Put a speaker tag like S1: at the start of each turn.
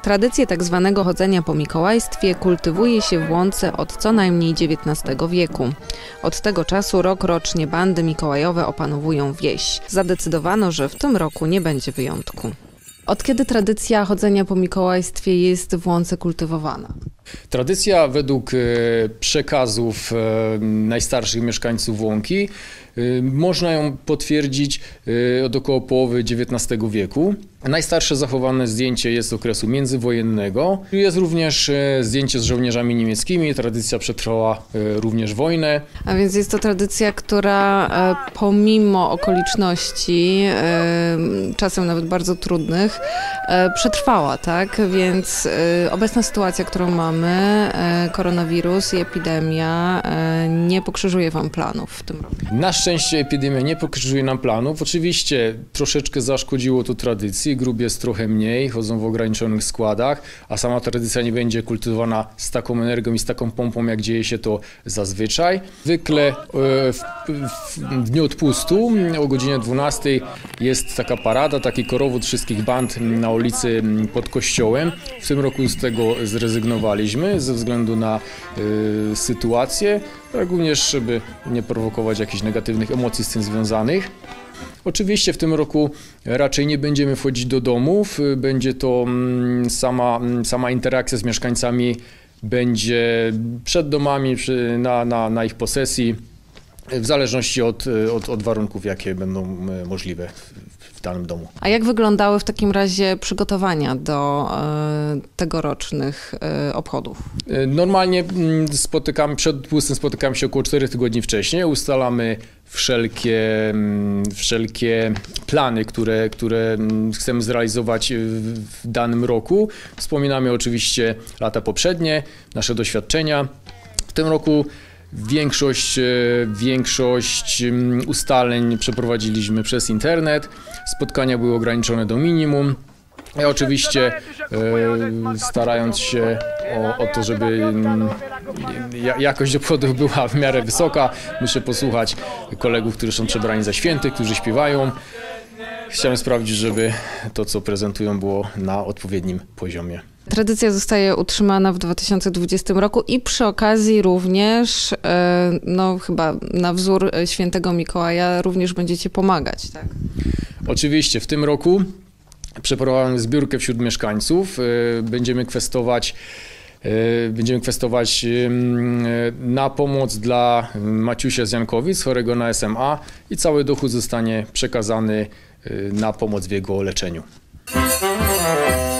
S1: Tradycję tak zwanego chodzenia po mikołajstwie kultywuje się w Łące od co najmniej XIX wieku. Od tego czasu rokrocznie bandy mikołajowe opanowują wieś. Zadecydowano, że w tym roku nie będzie wyjątku. Od kiedy tradycja chodzenia po mikołajstwie jest w Łące kultywowana?
S2: Tradycja według przekazów najstarszych mieszkańców Łąki można ją potwierdzić od około połowy XIX wieku. Najstarsze zachowane zdjęcie jest z okresu międzywojennego. Jest również zdjęcie z żołnierzami niemieckimi. Tradycja przetrwała również wojnę.
S1: A więc jest to tradycja, która pomimo okoliczności, czasem nawet bardzo trudnych, przetrwała, tak? Więc obecna sytuacja, którą mamy, koronawirus i epidemia, nie pokrzyżuje wam planów w tym roku?
S2: Na szczęście epidemia nie pokrzyżuje nam planów. Oczywiście troszeczkę zaszkodziło to tradycji. Grób jest trochę mniej, chodzą w ograniczonych składach, a sama tradycja nie będzie kultywowana z taką energią i z taką pompą, jak dzieje się to zazwyczaj. Zwykle w dniu odpustu o godzinie 12 jest taka parada, taki korowód wszystkich band na ulicy pod kościołem. W tym roku z tego zrezygnowaliśmy ze względu na sytuację, jak również, żeby nie prowokować jakichś negatywnych emocji z tym związanych. Oczywiście w tym roku raczej nie będziemy wchodzić do domów, będzie to sama interakcja z mieszkańcami będzie przed domami, na ich posesji, w zależności od warunków, jakie będą możliwe w danym domu.
S1: A jak wyglądały w takim razie przygotowania do tegorocznych obchodów?
S2: Normalnie przed odpustem spotykamy się około 4 tygodni wcześniej, ustalamy wszelkie plany, które chcemy zrealizować w danym roku. Wspominamy oczywiście lata poprzednie, nasze doświadczenia. W tym roku Większość ustaleń przeprowadziliśmy przez internet. Spotkania były ograniczone do minimum. Ja oczywiście starając się o to, żeby jakość obchodów była w miarę wysoka, muszę posłuchać kolegów, którzy są przebrani za świętych, którzy śpiewają. Chciałem sprawdzić, żeby to, co prezentują, było na odpowiednim poziomie.
S1: Tradycja zostaje utrzymana w 2020 roku i przy okazji również, chyba na wzór świętego Mikołaja, również będziecie pomagać, tak?
S2: Oczywiście, w tym roku przeprowadzamy zbiórkę wśród mieszkańców. Będziemy kwestować na pomoc dla Maciusia z Jankowic, chorego na SMA, i cały dochód zostanie przekazany na pomoc w jego leczeniu.